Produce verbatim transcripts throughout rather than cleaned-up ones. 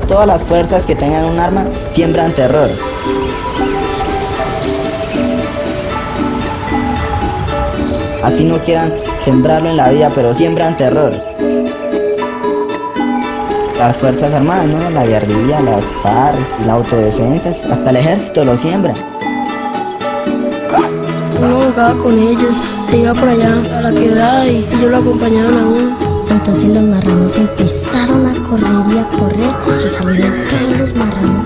todas las fuerzas que tengan un arma siembran terror. Así no quieran sembrarlo en la vida, pero siembran terror. Las fuerzas armadas, ¿no? La guerrilla, las FARC, la autodefensa, hasta el ejército lo siembra. Uno jugaba con ellos, se iba por allá a la quebrada y ellos lo acompañaban a uno. Entonces los marranos empezaron a correr y a correr y se salieron todos los marranos.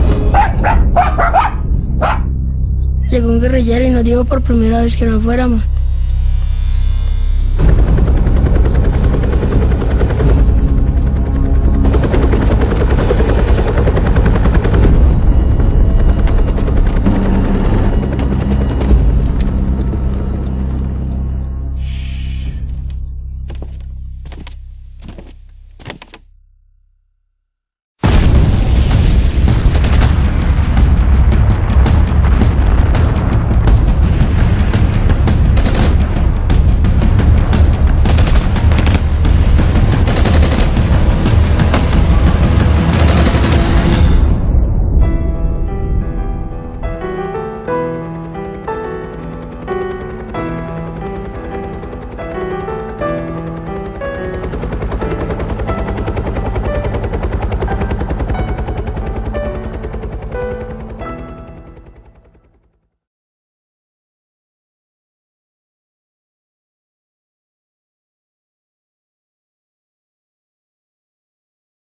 Llegó un guerrillero y nos dijo por primera vez que no fuéramos.